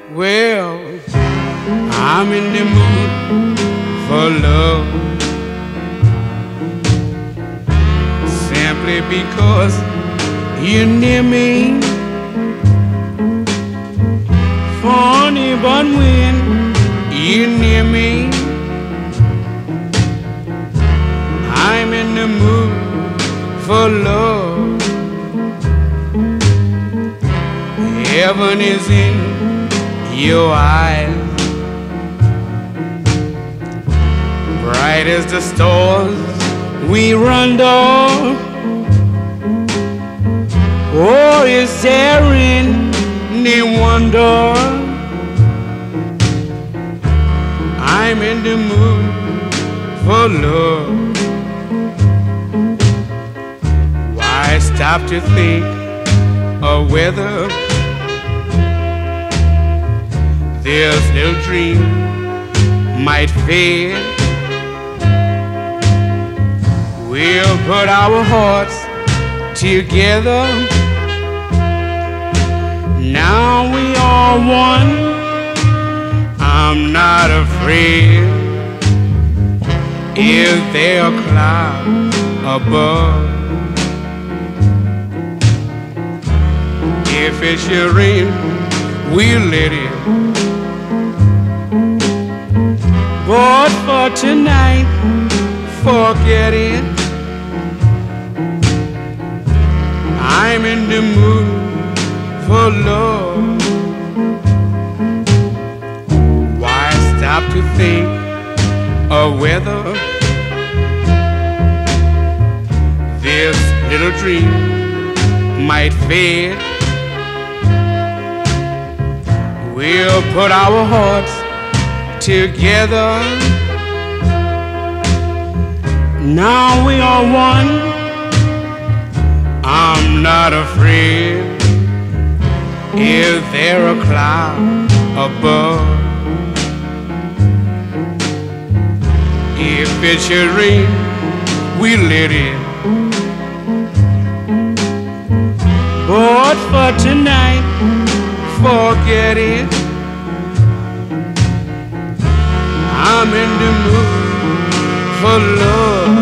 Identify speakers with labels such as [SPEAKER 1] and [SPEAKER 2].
[SPEAKER 1] Well, I'm in the mood for love, simply because you're near me. Funny, but when you're near me, I'm in the mood for love. Heaven is in your eyes, bright as the stars we run down. Oh, is there any wonder? I'm in the mood for love. Why stop to think of whether this little dream might fade? We'll put our hearts together. Now we are one. I'm not afraid. Is there a cloud above? If it should rain, we'll let it. But for tonight, forget it. I'm in the mood for love. Why stop to think of whether this little dream might fade? We'll put our hearts together. Now we are one. I'm not afraid. Is there a cloud above? If it should rain, we'll let it. But for tonight, forget it. I'm in the mood for love.